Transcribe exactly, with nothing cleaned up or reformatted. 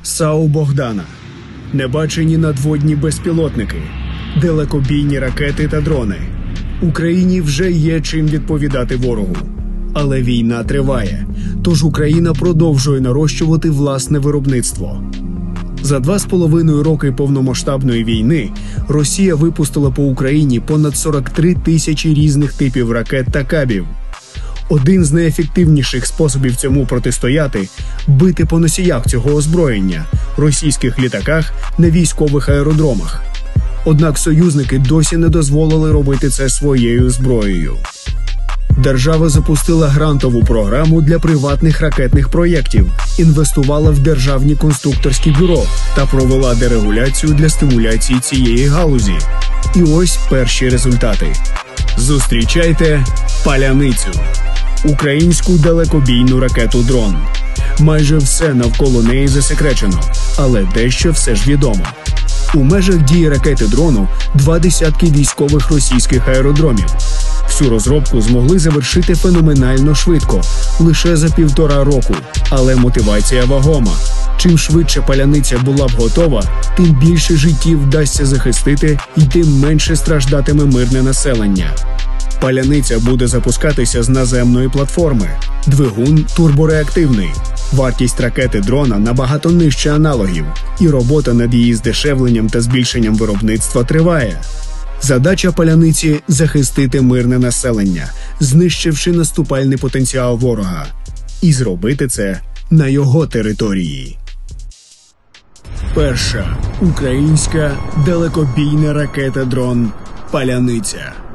САУ «Богдана», небачені надводні безпілотники, далекобійні ракети та дрони. Україні вже є чим відповідати ворогу. Але війна триває, тож Україна продовжує нарощувати власне виробництво. За два з половиною роки повномасштабної війни Росія випустила по Україні понад сорок три тисячі різних типів ракет та кабів. Один з найефективніших способів цьому протистояти – бити по носіях цього озброєння – російських літаках на військових аеродромах. Однак союзники досі не дозволили робити це своєю зброєю. Держава запустила грантову програму для приватних ракетних проєктів, інвестувала в державні конструкторські бюро та провела дерегуляцію для стимуляції цієї галузі. І ось перші результати. Зустрічайте «Паляницю» – українську далекобійну ракету «Дрон». Майже все навколо неї засекречено, але дещо все ж відомо. У межах дії ракети «Дрону» два десятки військових російських аеродромів. Всю розробку змогли завершити феноменально швидко – лише за півтора року. Але мотивація вагома. Чим швидше «Паляниця» була б готова, тим більше життів вдасться захистити і тим менше страждатиме мирне населення. «Паляниця» буде запускатися з наземної платформи. Двигун турбореактивний. Вартість ракети «Дрона» набагато нижче аналогів, і робота над її здешевленням та збільшенням виробництва триває. Задача «Паляниці» – захистити мирне населення, знищивши наступальний потенціал ворога. І зробити це на його території. Перша українська далекобійна ракета-дрон «Паляниця».